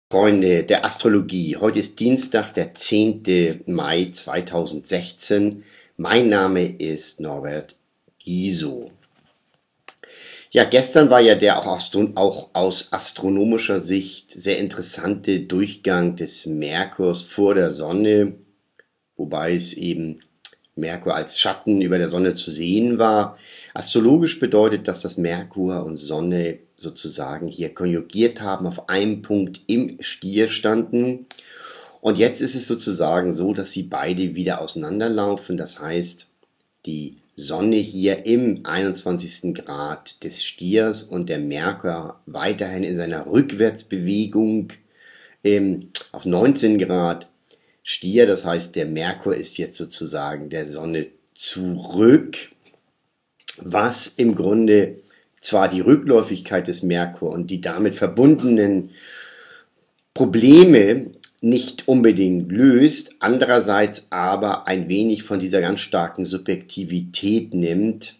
Freunde der Astrologie, heute ist Dienstag, der 10. Mai 2016. Mein Name ist Norbert Giso. Ja, gestern war ja der auch aus astronomischer Sicht sehr interessante Durchgang des Merkurs vor der Sonne, wobei es eben Merkur als Schatten über der Sonne zu sehen war. Astrologisch bedeutet das, dass Merkur und Sonne sozusagen hier konjugiert haben, auf einem Punkt im Stier standen. Und jetzt ist es sozusagen so, dass sie beide wieder auseinanderlaufen. Das heißt, die Sonne hier im 21. Grad des Stiers und der Merkur weiterhin in seiner Rückwärtsbewegung auf 19 Grad Stier. Das heißt, der Merkur ist jetzt sozusagen der Sonne zurück, was im Grunde zwar die Rückläufigkeit des Merkur und die damit verbundenen Probleme nicht unbedingt löst, andererseits aber ein wenig von dieser ganz starken Subjektivität nimmt.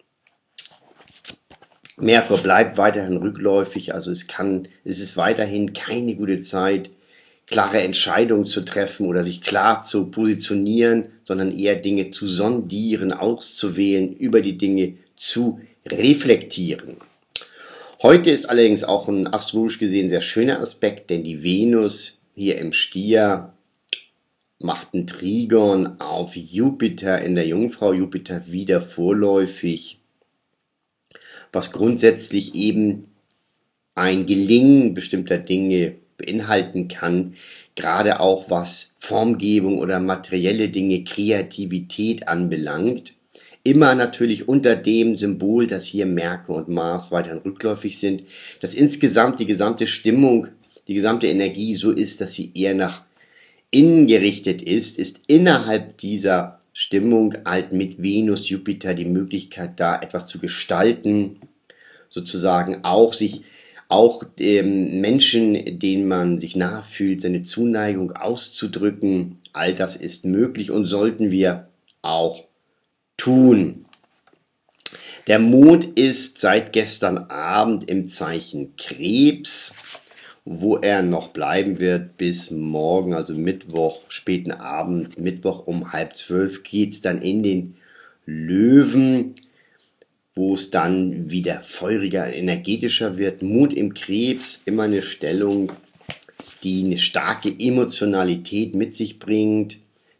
Merkur bleibt weiterhin rückläufig, also es ist weiterhin keine gute Zeit, klare Entscheidungen zu treffen oder sich klar zu positionieren, sondern eher Dinge zu sondieren, auszuwählen, über die Dinge zu reflektieren. Heute ist allerdings auch ein astrologisch gesehen sehr schöner Aspekt, denn die Venus hier im Stier macht ein Trigon auf Jupiter in der Jungfrau, Jupiter wieder vorläufig, was grundsätzlich eben ein Gelingen bestimmter Dinge beinhalten kann, gerade auch was Formgebung oder materielle Dinge, Kreativität anbelangt. Immer natürlich unter dem Symbol, dass hier Merkur und Mars weiterhin rückläufig sind, dass insgesamt die gesamte Stimmung, die gesamte Energie so ist, dass sie eher nach innen gerichtet ist innerhalb dieser Stimmung halt mit Venus, Jupiter die Möglichkeit da etwas zu gestalten, sozusagen auch Menschen, denen man sich nahe fühlt, seine Zuneigung auszudrücken. All das ist möglich und sollten wir auch tun. Der Mond ist seit gestern Abend im Zeichen Krebs, wo er noch bleiben wird bis morgen, also Mittwoch, späten Abend, Mittwoch um 11:30 geht es dann in den Löwen, wo es dann wieder feuriger, energetischer wird. Mond im Krebs, immer eine Stellung, die eine starke Emotionalität mit sich bringt,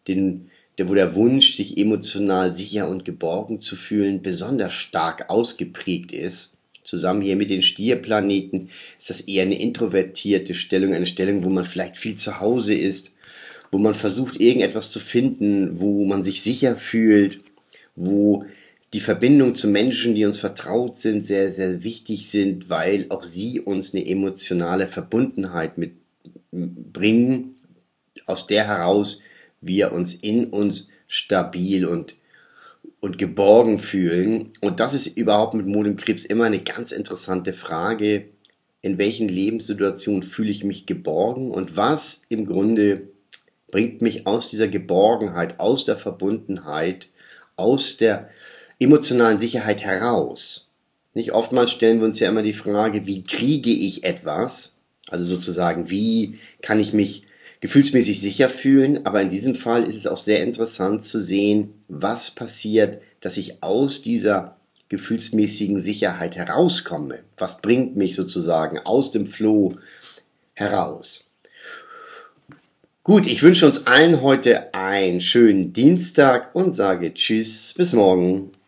wo der Wunsch, sich emotional sicher und geborgen zu fühlen, besonders stark ausgeprägt ist. Zusammen hier mit den Stierplaneten ist das eher eine introvertierte Stellung, eine Stellung, wo man vielleicht viel zu Hause ist, wo man versucht, irgendetwas zu finden, wo man sich sicher fühlt, wo die Verbindung zu Menschen, die uns vertraut sind, sehr, sehr wichtig sind, weil auch sie uns eine emotionale Verbundenheit mitbringen, aus der heraus wir uns in uns stabil und geborgen fühlen. Und das ist überhaupt mit Mond im Krebs immer eine ganz interessante Frage. In welchen Lebenssituationen fühle ich mich geborgen und was im Grunde bringt mich aus dieser Geborgenheit, aus der Verbundenheit, aus der emotionalen Sicherheit heraus. Nicht oftmals stellen wir uns ja immer die Frage, wie kriege ich etwas? Also sozusagen, wie kann ich mich gefühlsmäßig sicher fühlen? Aber in diesem Fall ist es auch sehr interessant zu sehen, was passiert, dass ich aus dieser gefühlsmäßigen Sicherheit herauskomme. Was bringt mich sozusagen aus dem Flow heraus? Gut, ich wünsche uns allen heute einen schönen Dienstag und sage Tschüss, bis morgen.